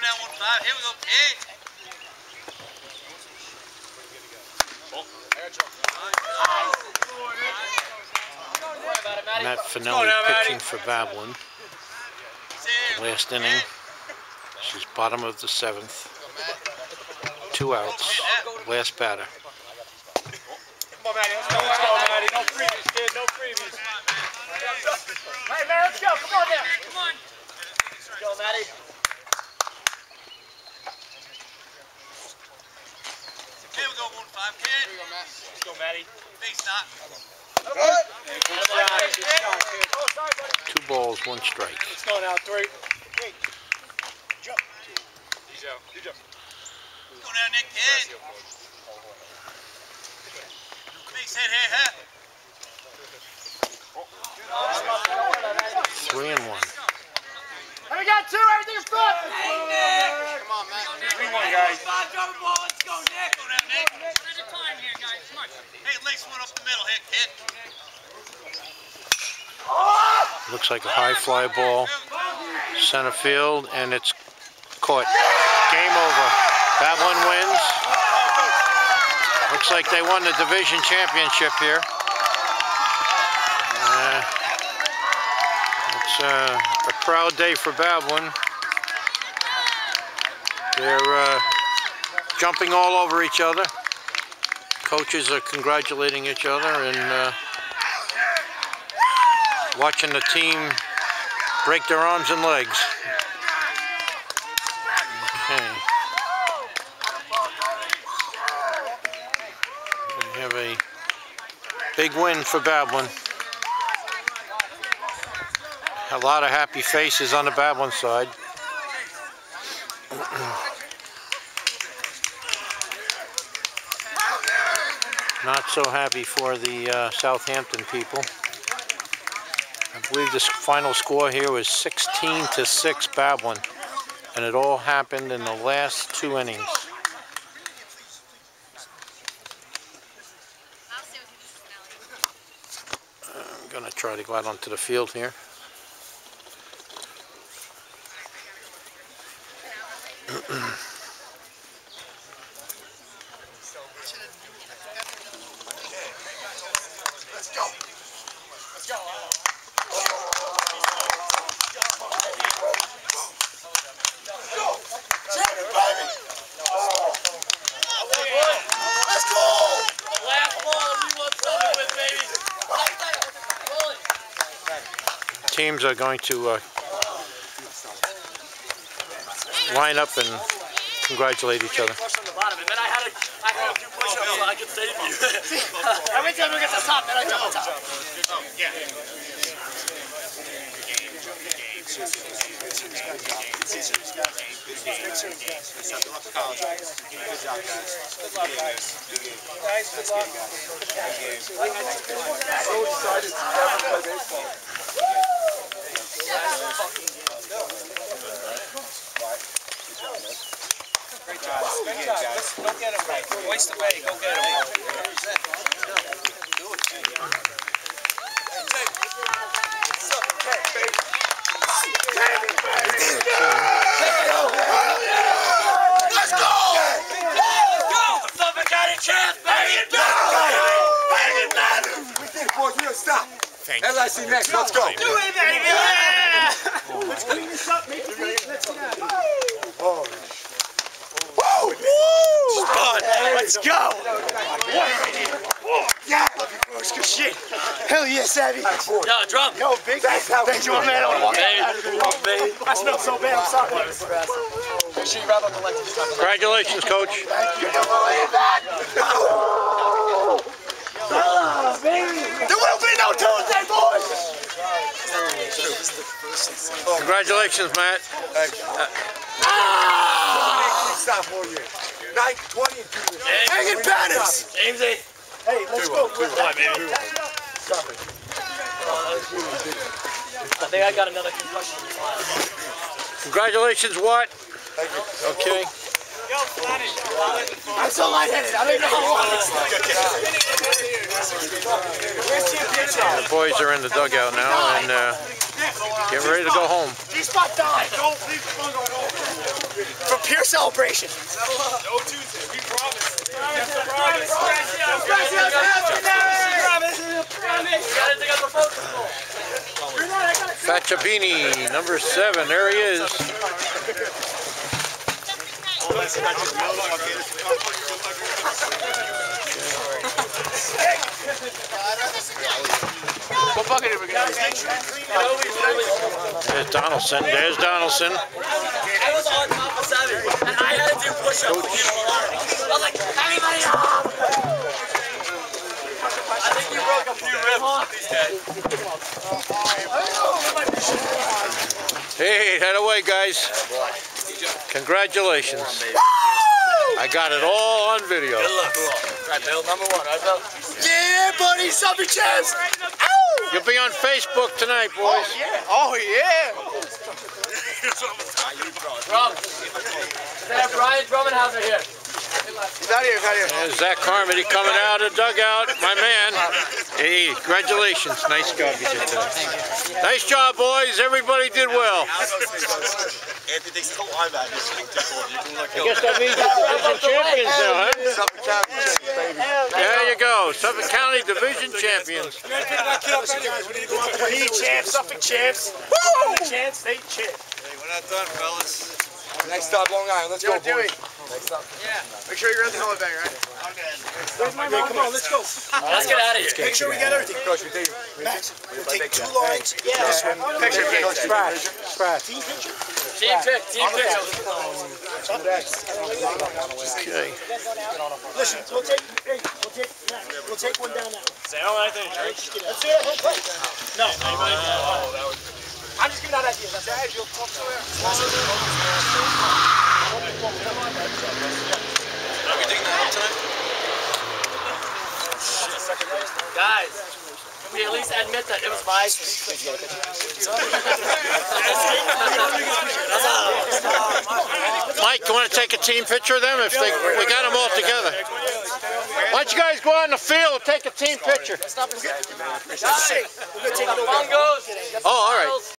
going down 1-5. Here we go, kid. Matt Finelli pitching for Babylon. Last inning. This is bottom of the 7th. 2 outs. Last batter. Come on, Matty. Let's go, Matty. No freebies, kid. No freebies. Hey, man, let's go. Come on now. Come on. Let's go, Matty. Here we go, 1-5, kid. Here we go, Matt. Let's go, Matty. Face not. Good. 2 balls, 1 strike. Let's go now, 3. Jump. You jump. Go down, Nick, kid. Face hit here, huh? 3-1. We got 2. Everything's good. Come on, Matt. 3-1, guys. Let's go, Nick. Go down, Nick. One at a time here, guys. Come on. Hey, lace one up the middle here, kid. Looks like a high fly ball. Center field, and it's caught. Game over. Babylon wins. Looks like they won the division championship here. It's a proud day for Babylon. They're jumping all over each other. Coaches are congratulating each other and watching the team break their arms and legs. Okay. We have a big win for Babylon. A lot of happy faces on the Babylon side. Not so happy for the Southampton people. I believe this final score here was 16-6 Babylon, and it all happened in the last 2 innings. I'm going to try to go out onto the field here. Let's go. Let's go. Teams are going to line up and congratulate each other. I had a few push-ups so I could save you. Every time we get to the top, then I jump on top. Yeah. Great job. Good guys. Go get him, right. Don't waste away. Go get him. Let's go! Let's got a chance, baby! We did it, boys. We don't stop. LIC next. Let's go. Do it, baby! Let's clean this up. Make it neat. Let's go. Oh. Woo! Spud! Let's go! Yeah! Good shit! Hell yeah, Savvy! Yo, drum! Yo, big! Thank you, man! I smell so bad, I'm sorry. Make sure you wrap up the legs this time. Congratulations, Coach. Thank you. There will be no Tuesday, boys! Congratulations, Matt. Stop all year. 9, 20, and 2 years. Hanging banners! Jamesy. Hey, let's go. Come baby. Stop it. I think I got another concussion. Congratulations, Watt. Thank you. Okay. Yo, Flattish. I'm so lightheaded. I don't even know how The boys are in the dugout now and getting ready to go home. G-spot died. Don't leave the phone going home. Pure celebration. No Tuesday, we promise. Facciabini, number 7. There he is. What bucket are we going to There's Donaldson. There's Donaldson. I was on top of 7, and I had to do push-ups to get him alive. I was like, everybody up! I think you broke a few ribs these days. Hey, head away, guys. Congratulations. I got it all on video. Good luck. Right, Bill, number 1, right, Bill? Yeah, buddy, Subby Champs. You'll be on Facebook tonight, boys. Oh, yeah. Drum. They have Brian Drummondhauser here. He's out here, There's Zach Carmody coming out of the dugout, my man. Hey, congratulations. Nice job you did today. Nice job, boys. Everybody did well. Anthony thinks the line back. I guess that means you're division champions now, huh? Suffolk Champions, baby. There you go. Suffolk County division champions. We need champs, Suffolk champs. Woo! Champs, state champs. Hey, we're not done, fellas. Next stop, Long Island. Let's go, boys. Next stop. Yeah. Make sure you're at the helmet bag, right? Okay. Where's my mom? Come on, let's go. Let's get out of here. Make sure we get everything. Coach, we take Max, we'll take 2 lines. Yeah. This one. Picture, Spratt. Team pick. Okay. Listen, we'll take one down now. Say, I don't like that. Let's do that whole play. No. I'm just giving out ideas. That's it. You'll talk to her. Are we digging that up tonight? Guys, can we at least admit that it was my... Mike, you want to take a team picture of them? If they, we got them all together. Why don't you guys go out in the field and take a team picture? Guys, the phone goes. Oh, all right.